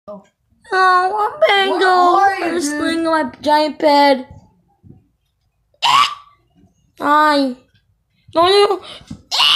Oh, I'm Pongo. I'm sleeping on my giant bed. Hi. No, no.